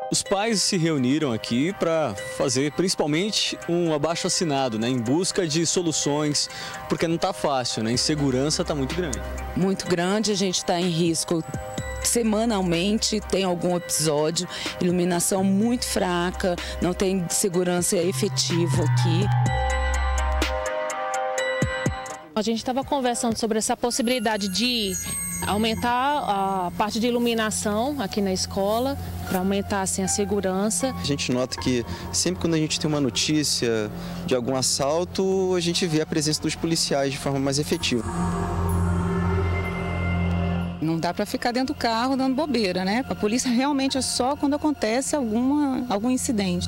Os pais se reuniram aqui para fazer principalmente um abaixo-assinado, né, em busca de soluções, porque não está fácil, né? A insegurança está muito grande. Muito grande, a gente está em risco semanalmente, tem algum episódio, iluminação muito fraca, não tem segurança efetiva aqui. A gente estava conversando sobre essa possibilidade de aumentar a parte de iluminação aqui na escola, para aumentar assim, a segurança. A gente nota que sempre quando a gente tem uma notícia de algum assalto, a gente vê a presença dos policiais de forma mais efetiva. Não dá para ficar dentro do carro dando bobeira, né? A polícia realmente é só quando acontece algum incidente.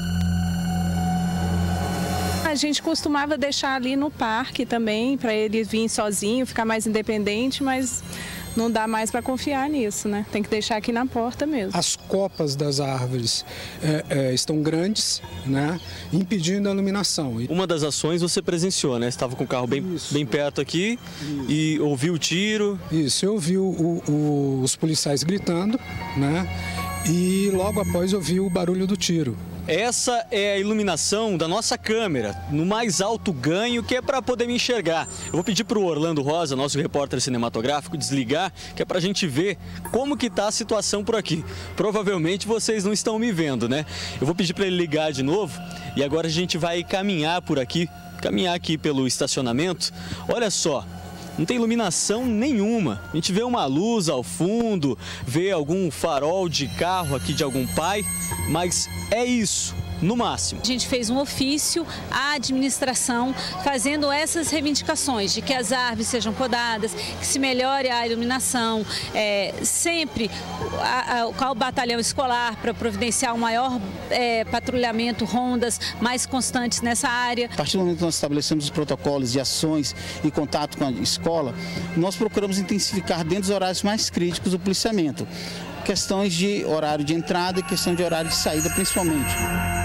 A gente costumava deixar ali no parque também, para ele vir sozinho, ficar mais independente, mas não dá mais para confiar nisso, né? Tem que deixar aqui na porta mesmo. As copas das árvores estão grandes, né? Impedindo a iluminação. Uma das ações você presenciou, né? Você estava com o carro bem perto aqui. Isso. E ouviu o tiro. Isso, eu ouvi os policiais gritando, né? E logo após eu vi o barulho do tiro. Essa é a iluminação da nossa câmera, no mais alto ganho, que é para poder me enxergar. Eu vou pedir para o Orlando Rosa, nosso repórter cinematográfico, desligar, que é para a gente ver como que está a situação por aqui. Provavelmente vocês não estão me vendo, né? Eu vou pedir para ele ligar de novo e agora a gente vai caminhar aqui pelo estacionamento. Olha só. Não tem iluminação nenhuma. A gente vê uma luz ao fundo, vê algum farol de carro aqui de algum pai, mas é isso, no máximo. A gente fez um ofício à administração fazendo essas reivindicações de que as árvores sejam podadas, que se melhore a iluminação, sempre o batalhão escolar para providenciar um maior patrulhamento, rondas mais constantes nessa área. A partir do momento que nós estabelecemos os protocolos de ações e contato com a escola, nós procuramos intensificar dentro dos horários mais críticos do policiamento. Questões de horário de entrada e questão de horário de saída principalmente.